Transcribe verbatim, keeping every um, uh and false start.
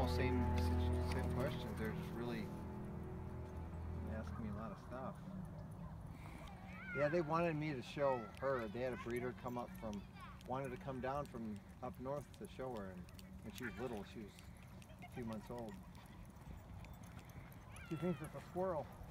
almost same same questions. They're just really asking me a lot of stuff. Yeah, they wanted me to show her. They had a breeder come up from, wanted to come down from up north to show her, and when she was little, she was a few months old. She thinks it's a squirrel.